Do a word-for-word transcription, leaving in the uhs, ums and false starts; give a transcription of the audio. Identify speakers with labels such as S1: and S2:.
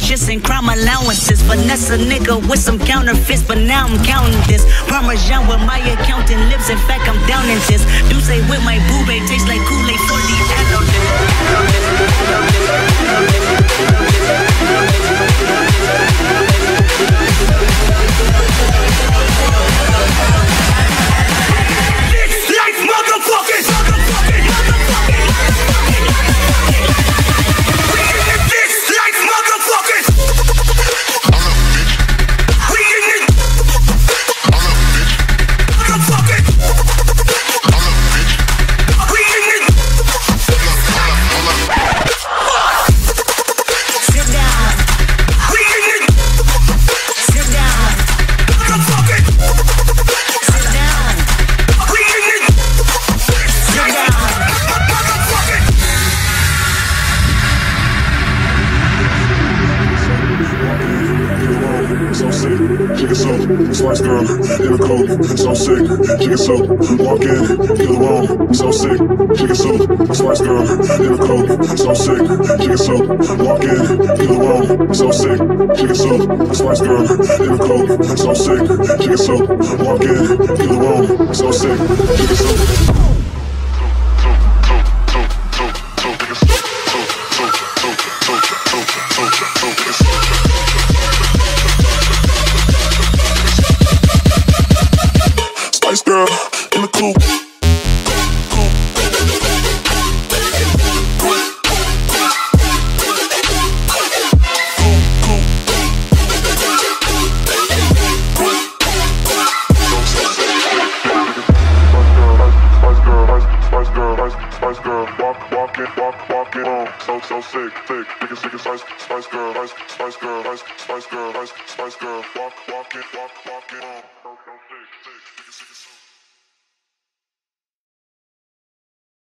S1: conscious and crime allowances. Finesse a nigga with some counterfeits, but now I'm counting this. Parmesan with my accountant lips, in fact I'm down in this. Do say with my boo babe, tastes like Kool-Aid for the Spice girl in a coat, so sick. Chicken soup, walk in, kill the room, so sick. Chicken soup, spice girl in a coat, so sick. Chicken soup, walk in, kill the room, so sick. Chicken soup, spice girl in a coat, so sick. Chicken soup, walk in, kill the room, so sick. Chicken soup. Spice girl in the coupe. So so sick, sick, sick, sick, spice, spice girl, spice, spice girl, spice, spice girl, spice, spice girl, walk, walk it, walk, walk it on.